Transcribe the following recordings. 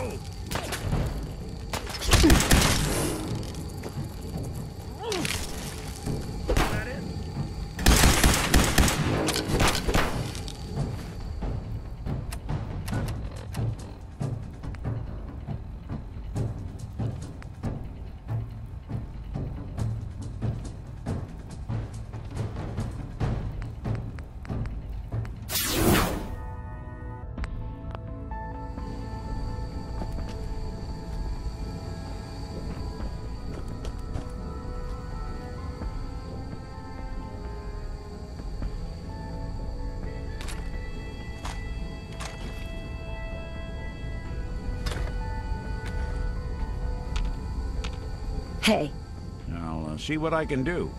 Hey. I'll see what I can do.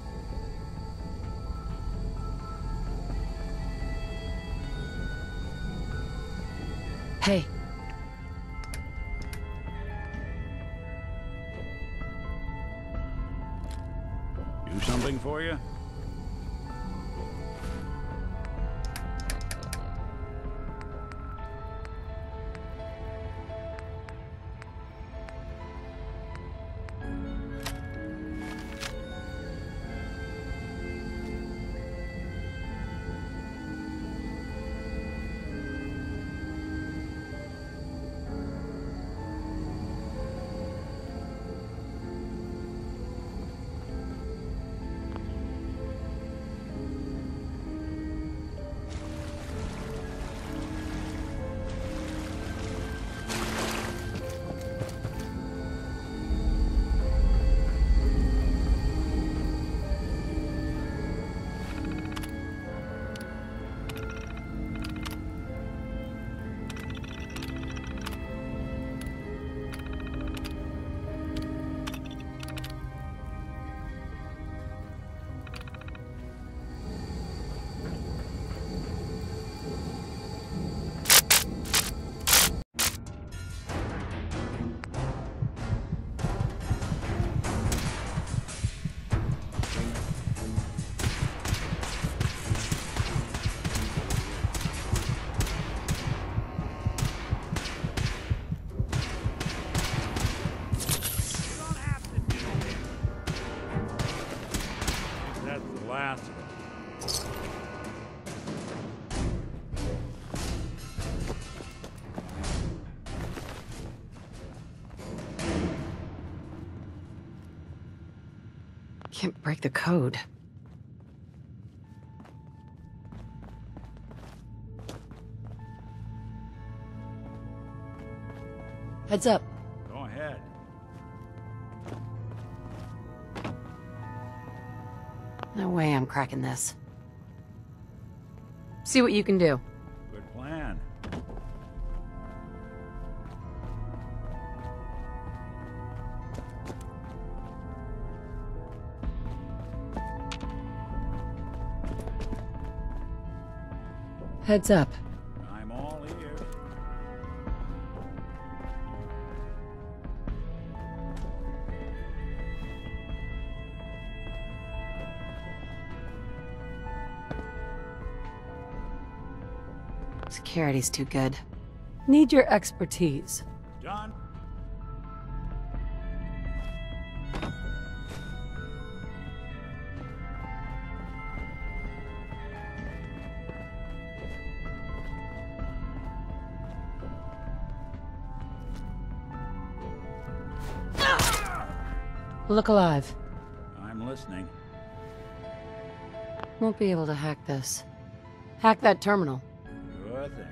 Hey. Do something for you? Can't break the code. Heads up. Go ahead. No way I'm cracking this. See what you can do. Good plan. Heads up. I'm all ears. Security's too good. Need your expertise. Done. Look alive. I'm listening. Won't be able to hack this. Hack that terminal. Sure thing.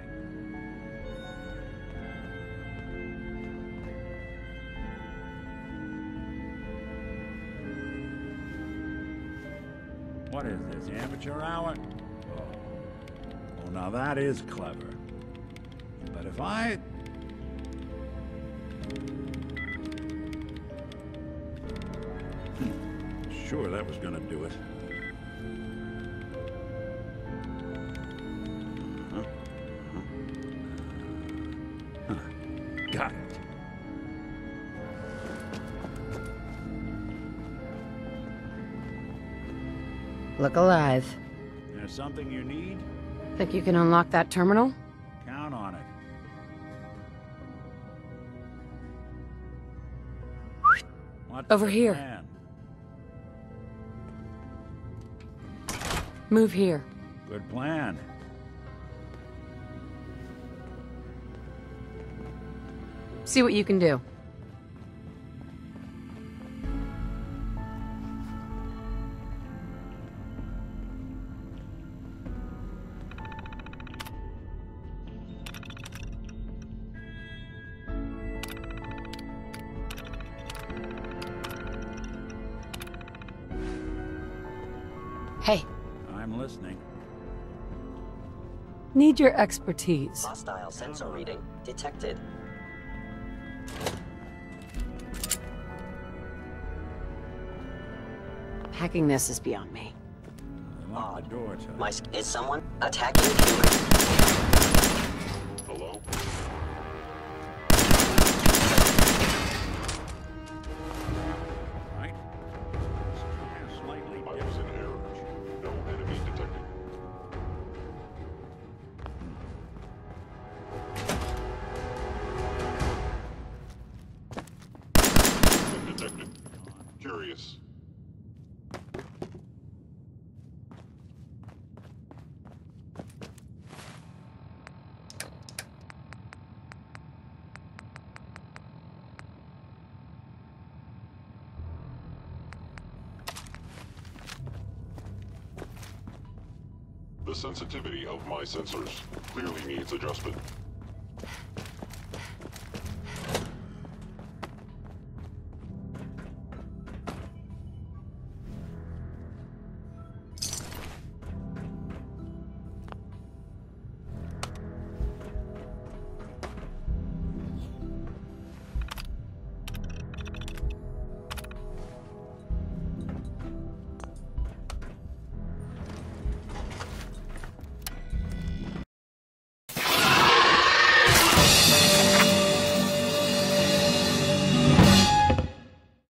What is this, amateur hour? Oh, now that is clever. But if I... Sure, that was gonna do it. Got it. Look alive. There's something you need? Think you can unlock that terminal? Count on it. What's Over the here. plan? Move here. Good plan. See what you can do. Hey, I'm listening. need your expertise. Hostile sensor reading detected. Hacking this is beyond me. They locked the door to My is someone attacking human? Hello? right? Slightly I was different. in error. No enemy detected. Detected. Curious. The sensitivity of my sensors clearly needs adjustment.